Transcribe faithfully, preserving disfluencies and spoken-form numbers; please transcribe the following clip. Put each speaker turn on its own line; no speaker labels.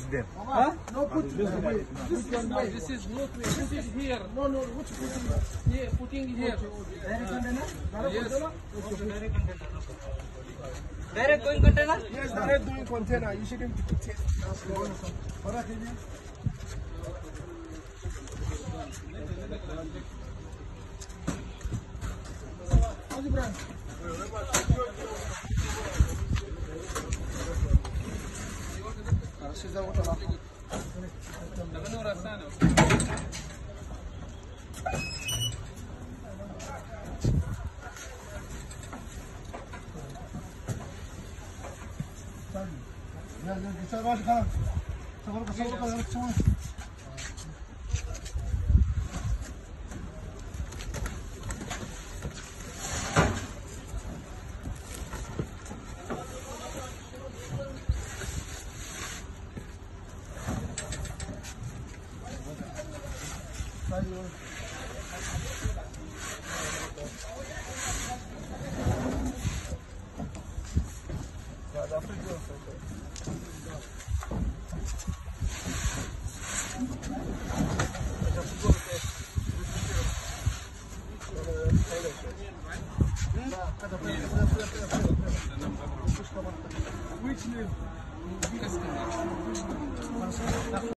there.
Huh?
No, put this
This
away.
is
This one
no,
way.
this is not. This is here.
No, no, which putting?
Yeah, putting here.
Direct container?
Yes.
Direct going container?
Yes, direct doing container. You shouldn't take. Alright, Indian. How's the brand? She's out of
Tabanura sana.
Ya, ya, bisa kau sekarang. Sekarang kesana kau semua. Which name?